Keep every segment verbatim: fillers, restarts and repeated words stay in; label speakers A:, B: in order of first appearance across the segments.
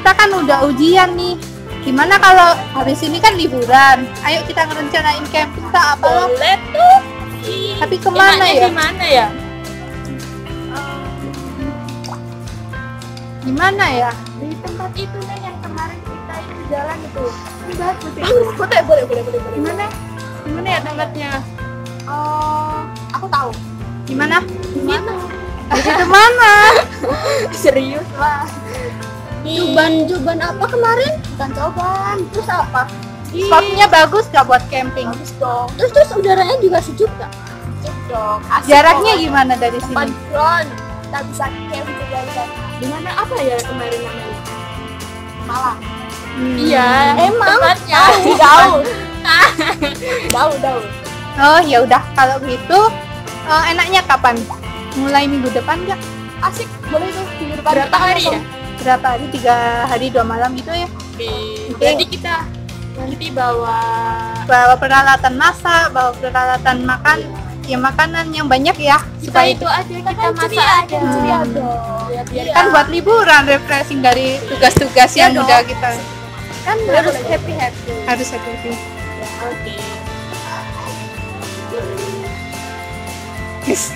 A: kita kan udah ujian nih. Gimana kalau habis ini kan liburan? Ayo kita ngerencanain camping tak apa loh?
B: Boleh tuh.
A: Tapi kemana
B: Enaknya
A: ya?
B: Di mana ya?
A: Gimana ya?
C: Di tempat itu nih yang kemarin kita itu jalan itu.
A: Enggak, putih.
C: Boleh, boleh, boleh, boleh, boleh.
A: Gimana? Gimana ya tempatnya?
C: Oh, aku tahu.
A: Gimana?
C: Di situ.
A: Di situ mana?
C: Serius lah. Juban-juban apa kemarin? Bukan coban. Terus apa?
A: Spotnya bagus gak buat camping?
C: Bagus dong. Terus terus udaranya juga sejuk gak? Sejuk dong. Asik
A: Jaraknya
C: dong.
A: gimana dari
C: Empat
A: sini?
C: drone. Kita bisa camping juga di sana.
B: Di mana apa ya kemarin namanya?
C: Malang.
A: Hmm.
B: Iya,
C: Emang?
B: tempatnya.
C: Jauh. Jauh, jauh.
A: Oh ya udah kalau gitu eh, enaknya kapan? Mulai minggu depan nggak?
C: Asik. Boleh tuh minggu depan.
B: Berapa hari ya?
A: Berapa hari? Tiga hari dua malam gitu ya?
B: Oke. Jadi kita nanti bawa
A: Bawa peralatan masak, bawa peralatan makan, ya makanan yang banyak ya.
B: kita
A: Supaya
B: itu aja kita
C: Kan
B: masak
C: ceria
B: aja.
C: aja. Ceria dong.
B: Ya, biar
C: Iya.
A: kan buat liburan, refreshing dari tugas-tugas yang
C: Iya
A: udah
C: dong.
A: kita
C: Kan harus happy happy.
A: harus happy.
B: Oke.
A: Yes.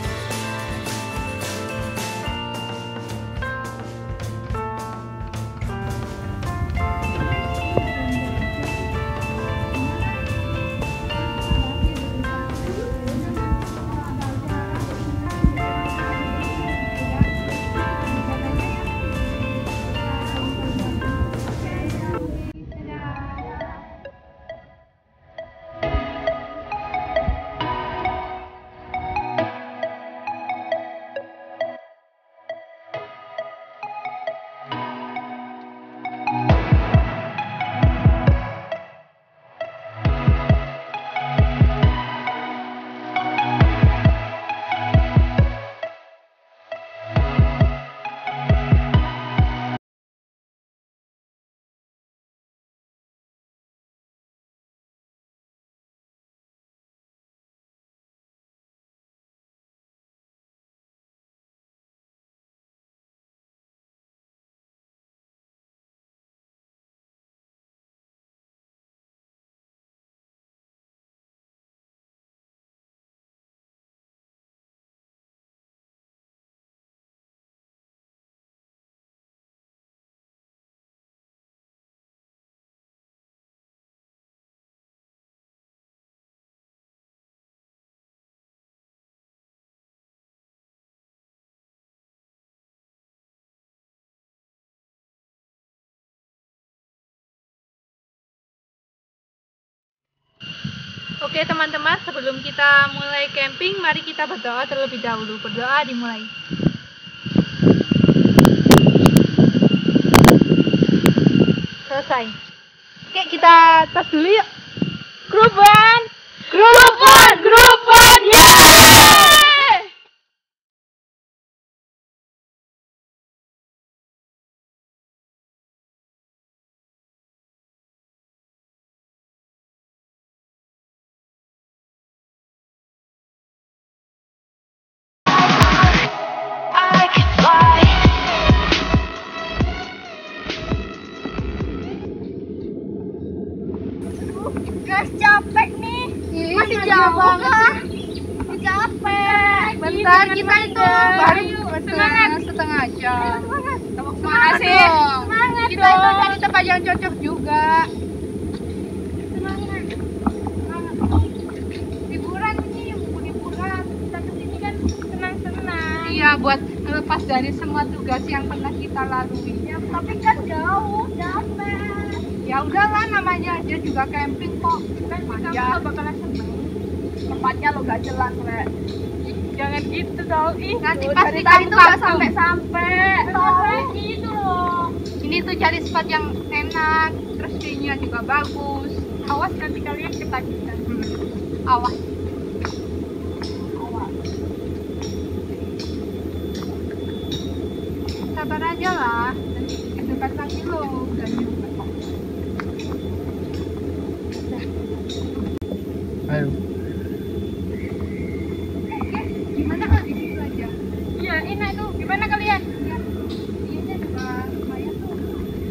A: Oke teman-teman, sebelum kita mulai camping, mari kita berdoa terlebih dahulu. Berdoa dimulai. Selesai. Oke, kita tos dulu yuk. Grup one. Grup one, grup one, yeay!
C: Guys, capek nih. Masih
A: Iya,
C: jauh
A: banget
C: lah. Masih capek.
A: Bentar, kita itu baru setengah, setengah jam. Semangat sih.
C: Semangat
A: Kita itu
C: dong.
A: cari tempat yang cocok juga.
C: Semangat.
A: Liburan ini, liburan.
C: Kita kesini kan senang-senang.
A: Iya, buat lepas dari semua tugas yang pernah kita lalui.
C: Ya, tapi kan jauh, capek.
A: Ya udahlah, namanya aja juga camping kok.
C: Kan kamu
A: Ya.
C: gak bakalan seneng. Tempatnya lo gak jelas, Re.
B: Jangan gitu dong. Ih,
A: Nanti
C: Tuh,
A: pasti
C: dari tadi
A: kamu
C: tuh gak
A: kagum.
C: sampai-sampai.
B: Sampai gitu loh.
A: Ini tuh cari spot yang enak, terus view-nya juga bagus.
B: Awas nanti kalian ketagihan.
A: Hmm. Awas.
C: Awas.
A: Sabar aja lah. Nanti dekat lagi lo udah nyampe.
D: Ayo.
A: Oke, gimana kalau di situ aja?
B: Iya, enak tuh. Gimana kalian?
A: Iya, juga lumayan tuh.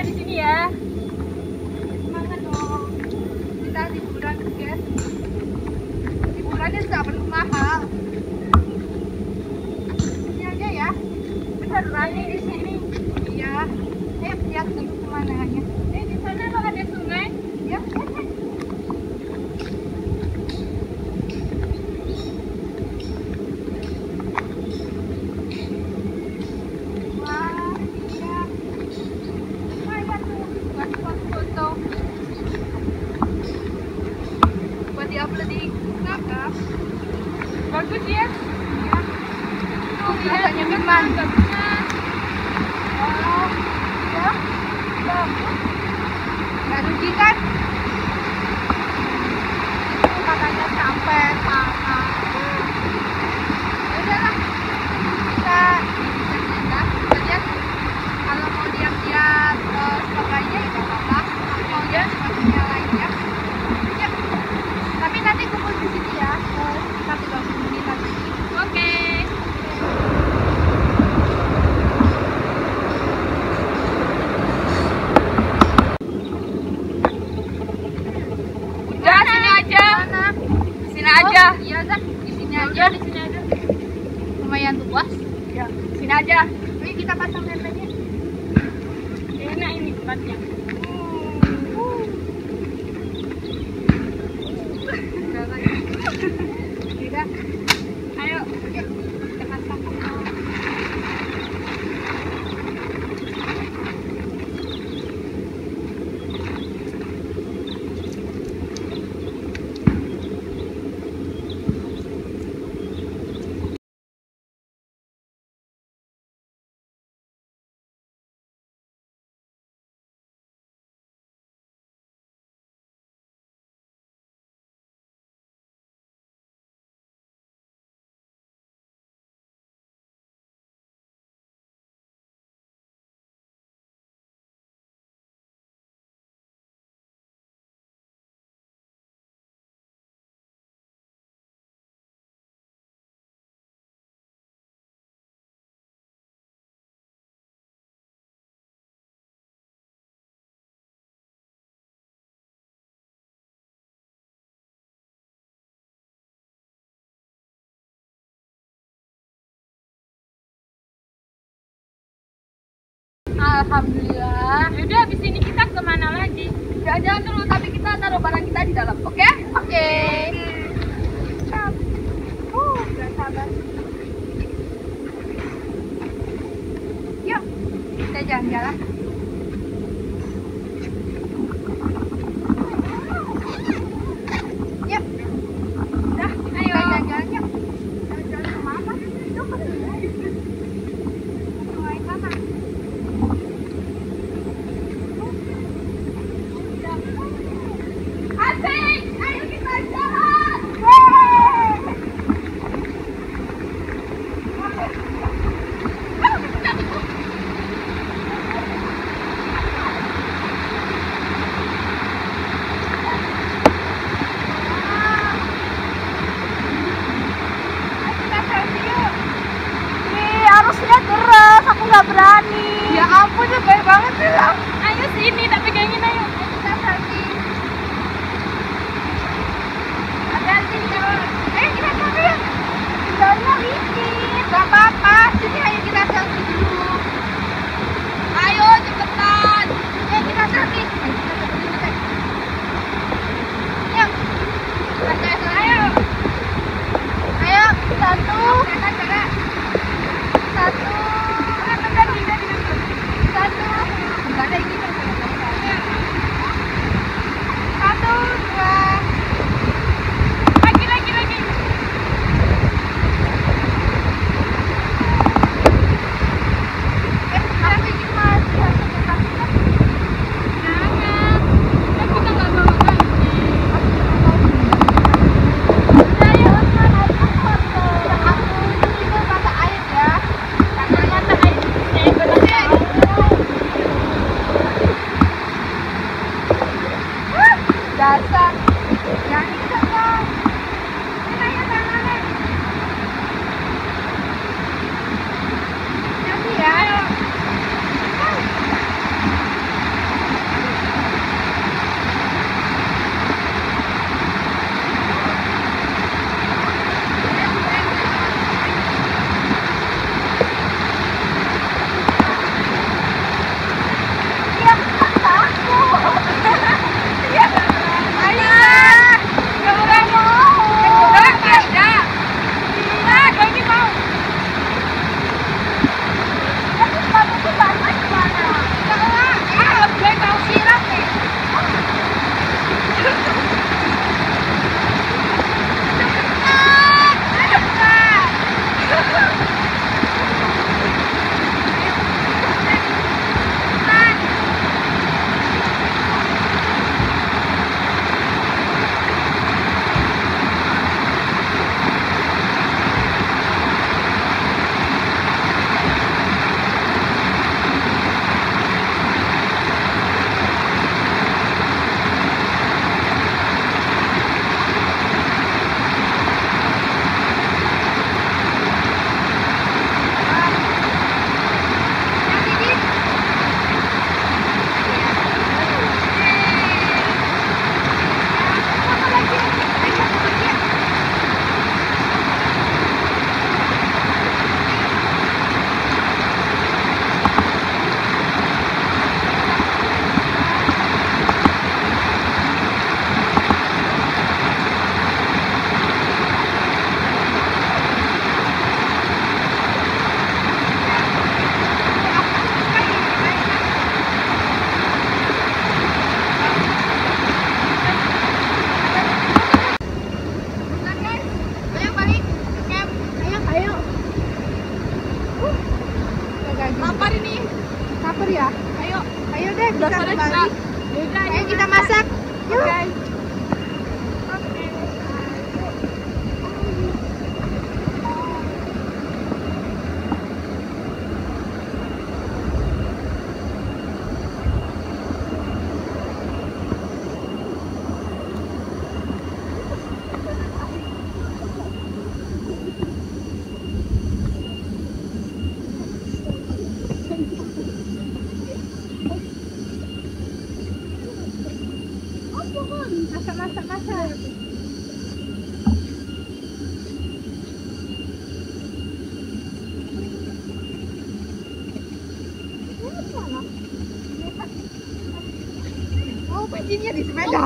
B: di sini ya.
A: Mana dong? Kita liburan, guys. Liburannya nggak perlu mahal. Ini aja ya.
B: Bener lagi di sini.
A: Iya. Eh, lihat dulu pemandangannya.
B: Eh, di sana lo ada sungai.
A: Ya. Wah, iya. Lumayan tuh buat foto-foto. Buat di-upload di Instagram.
B: Bagus ya.
A: Ya. Tuh, rasanya gimana?
B: Bagusnya.
A: Oh, ya. Bagus. Nggak rugi kan? Itu katanya sampai sama. Ya udahlah. Kita kita lihat kalau mau lihat-lihat uh, sebagainya ya nggak apa-apa. Mau lihat sebagainya lainnya. Ya. Tapi nanti kumpul di sini ya. Uh, sekitar tiga puluh menit lagi.
B: Oke. Udah sini aja.
A: Mana?
B: Sini aja.
A: Oh, iya dah. Di sini aja.
B: Udah di sini aja.
A: Lumayan luas.
B: Ya, sini aja.
A: Ayo kita pasang tentenya.
B: Enak ini tempatnya.
A: Tidak.
B: Ayo.
A: Kita pasang.
B: Alhamdulillah. Udah habis ini kita kemana lagi?
A: Jalan-jalan dulu, tapi kita taruh barang kita di dalam, oke? Oke. Uh, udah sabar. Yuk, kita jalan-jalan. Yuk. Udah, ayo jalan-jalan yuk. Jalan-jalan kemana? Yuk. Mulai sana. Asik, ayo kita jalan. Yeay. kita kembali.
B: Udah,
A: Ayo kita masak. Yuk. Masak, masak, masak. Oh, pancinya di sepeda.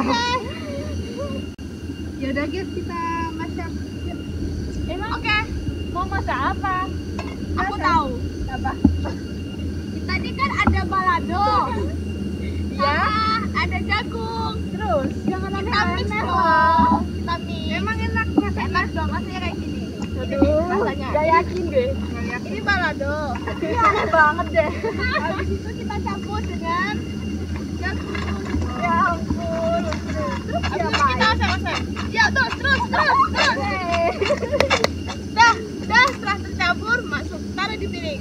A: Ya udah guys, kita masak.
B: Emang
A: Oke,
B: mau masak apa?
A: aku tahu.
B: Apa?
A: Tadi kan ada balado.
B: Ya.
A: Ada jagung.
B: Terus jangan
A: Kita mix
B: aneh-aneh
A: dong.
B: loh.
A: Kita mix. Emang enak rasanya? Enak dong, rasanya kayak gini.
B: Aduh,
A: rasanya.
B: gak yakin deh.
A: Ini balado.
B: Ini aneh banget deh.
A: Habis itu kita campur dengan jagung.
B: Ya ampun. Terus
A: Habis itu
B: diapain?
A: kita masak-masak. Ya, terus, terus, terus, terus. Dah, dah setelah tercampur, masuk, taruh di piring.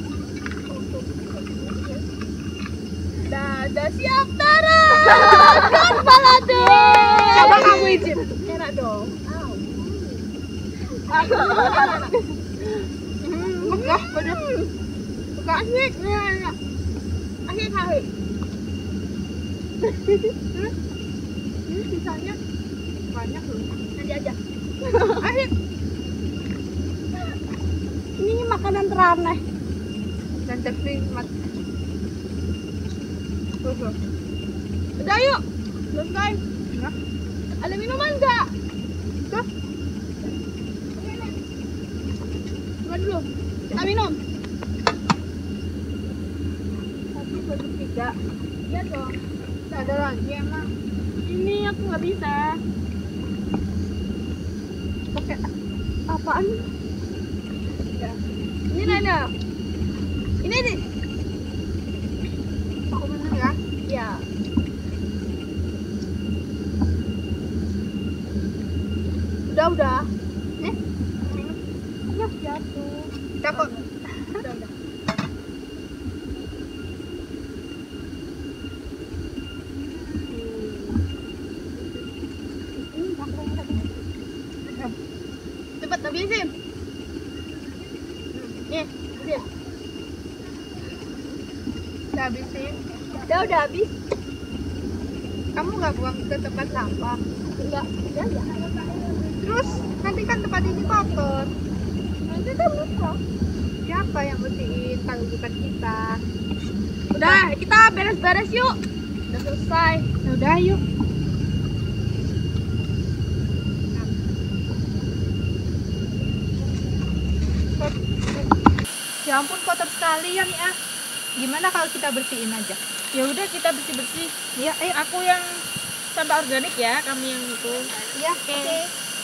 A: Dah, dah siap, taruh. Kan balado.
B: Coba kamu izin.
A: Enak dong.
B: Megah, pedes.
A: Buka asik. Asik, asik. Terus, ini sisanya banyak loh. Nanti aja. Asik.
B: Ini makanan teraneh.
A: Dan ternikmat. Udah yuk, selesai. Ada minuman nggak? Tuh. Coba dulu. Kita minum.
B: Satu, dua, tiga.
A: Iya dong. Nggak ada lagi emang.
B: Ini aku nggak bisa.
A: Pakai
B: Apaan?
A: ya. Ini Nana. Ini nih. Aku minum ya.
B: Ya.
A: Udah udah. Nih.
B: Ya jatuh.
A: Cakep. Udah udah. Cepat habisin. Nih, habisin. Udah habisin.
B: Udah udah habis.
A: Kamu nggak buang ke tempat sampah?
B: Enggak. Udah ya.
A: Terus nanti kan tempat ini kotor.
B: Nanti kan lupa.
A: Siapa yang bersihin kalau bukan kita?
B: Udah, kita beres-beres yuk. Udah selesai.
A: Ya udah yuk. Ya ampun kotor sekali ya Nih ah. Gimana kalau kita bersihin aja?
B: Ya udah kita bersih-bersih.
A: Ya, ayo.
B: Aku yang sampah organik ya, kami yang itu.
A: Ya, oke.
B: Oke.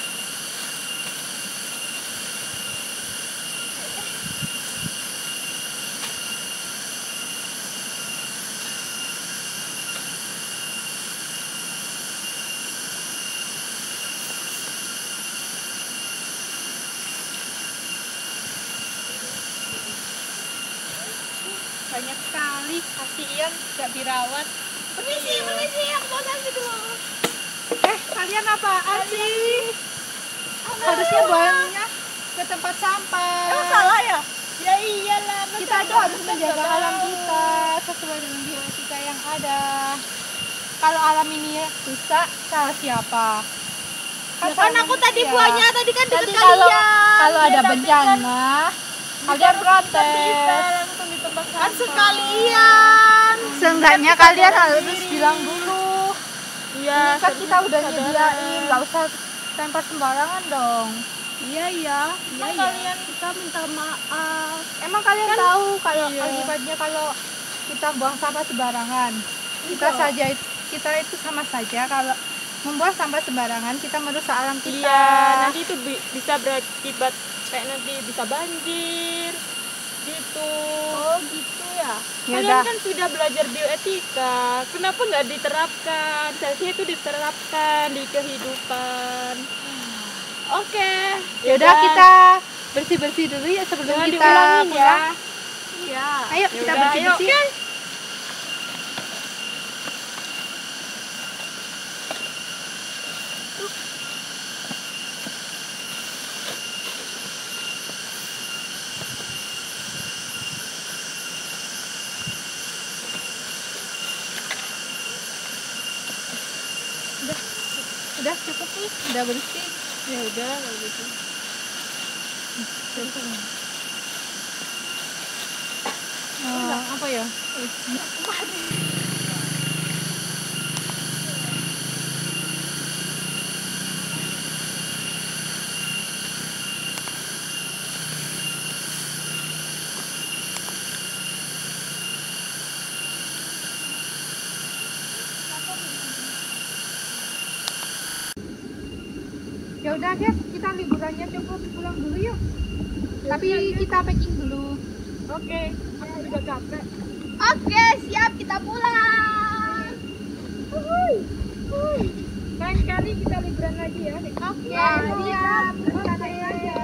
A: Banyak sekali, kasihan nggak dirawat.
B: Permisi, permisi, aku mau nasi dulu.
A: Eh, kalian apaan sih? Harusnya buangnya ke tempat sampah.
B: Emang salah ya? Ya iyalah.
A: Kita itu harus menjaga alam kita sesuai dengan biota yang ada. Kalau alam ini rusak, salah siapa?
B: Kan,
A: salah
B: aku tadi
A: manusia.
B: buahnya tadi kan dekat
A: Nanti kalau
B: kalian.
A: kalau ada
B: Ya, tapi
A: bencana, kalian protes.
B: langsung di tempat
A: Kan
B: sampah.
A: sekalian. Seenggaknya
B: Kan kita
A: kalian
B: jaga
A: harus
B: sendiri.
A: bilang dulu.
B: Iya,
A: Ini kan kita udah
B: kesadaran.
A: nyediain, nggak usah tempel sembarangan dong.
B: Iya iya.
A: Iya,
B: Emang
A: iya.
B: kalian kita minta maaf.
A: Emang kalian
B: Kan-
A: tahu kalau
B: iya.
A: akibatnya kalau kita buang sampah sembarangan? Kita
B: Iya.
A: saja kita itu sama saja kalau membuang sampah sembarangan kita merusak alam kita.
B: Iya, nanti itu bi- bisa berakibat kayak nanti bisa banjir gitu.
A: Oh gitu.
B: ya?
A: Ya
B: Kalian
A: udah.
B: kan sudah belajar bioetika. Kenapa nggak diterapkan? Seharusnya itu diterapkan di kehidupan. Oke.
A: Yaudah kita bersih-bersih dulu ya sebelum
B: Jangan
A: kita
B: diulangin
A: pulang.
B: ya. Iya.
A: Ayo kita
B: Yaudah,
A: bersih-bersih.
B: ayo.
A: Udah cukup nih, udah bersih.
B: Ya udah kalau gitu.
A: Oh, apa ya? Ya udah guys, kita liburannya cukup, pulang dulu yuk. Tapi kita packing dulu.
B: Oke, aku juga capek.
C: Oke, siap kita pulang.
B: Lain kali kita liburan lagi ya.
C: Oke,
A: Siap.
C: siap. Bersanain aja.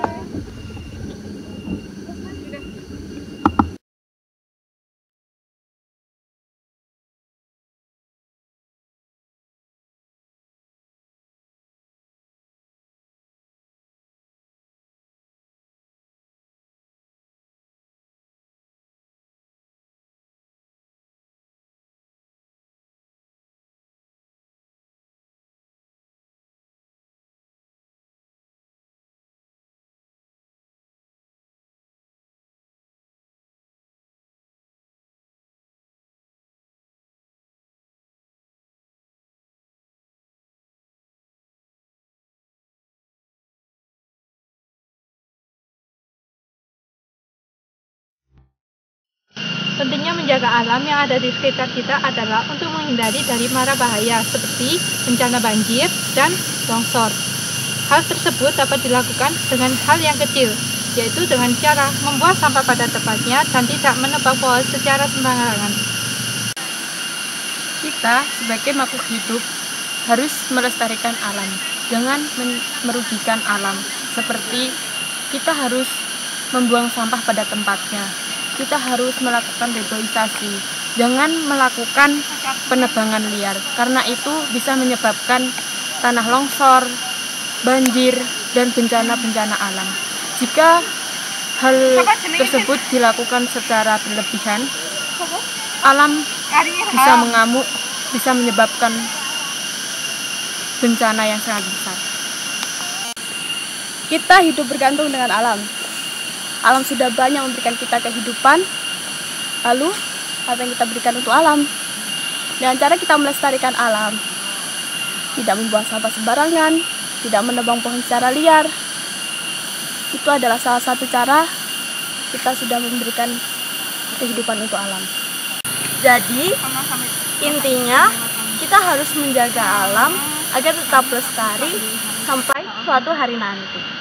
A: Pentingnya menjaga alam yang ada di sekitar kita adalah untuk menghindari dari mara bahaya seperti bencana banjir dan longsor. Hal tersebut dapat dilakukan dengan hal yang kecil, yaitu dengan cara membuang sampah pada tempatnya dan tidak menebang pohon secara sembarangan.
D: Kita sebagai makhluk hidup harus melestarikan alam, jangan men- merugikan alam. Seperti kita harus membuang sampah pada tempatnya. Kita harus melakukan reboisasi, jangan melakukan penebangan liar, karena itu bisa menyebabkan tanah longsor, banjir, dan bencana-bencana alam. Jika hal tersebut dilakukan secara berlebihan, alam bisa mengamuk, bisa menyebabkan bencana yang sangat besar.
B: Kita hidup bergantung dengan alam. Alam sudah banyak memberikan kita kehidupan. Lalu, apa yang kita berikan untuk alam? Dengan cara kita melestarikan alam, tidak membuang sampah sembarangan, tidak menebang pohon secara liar, itu adalah salah satu cara kita sudah memberikan kehidupan untuk alam. Jadi, intinya kita harus menjaga alam agar tetap lestari sampai suatu hari nanti.